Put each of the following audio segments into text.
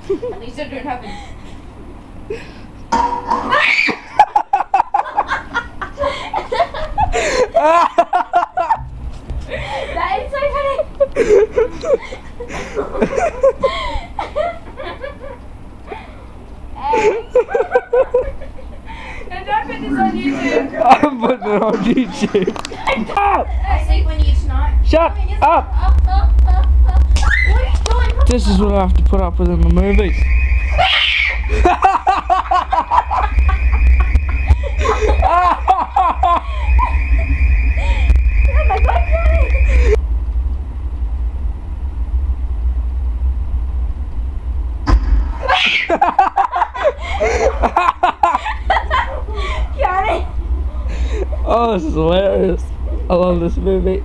At least they're doing nothing. That is so funny. And don't put this on YouTube. I'm putting it on YouTube. Up! I think when you snort. Shut up! What are you doing? This is what I have to put up with in the movies. Oh, this is hilarious. I love this movie.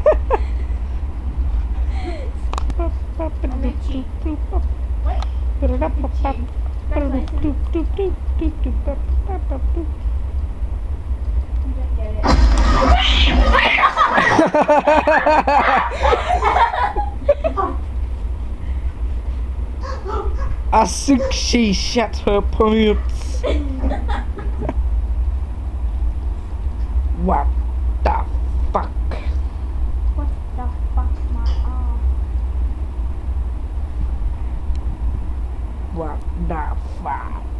I think she shat her pants. What the fuck? What the fuck, my arm? What the fuck?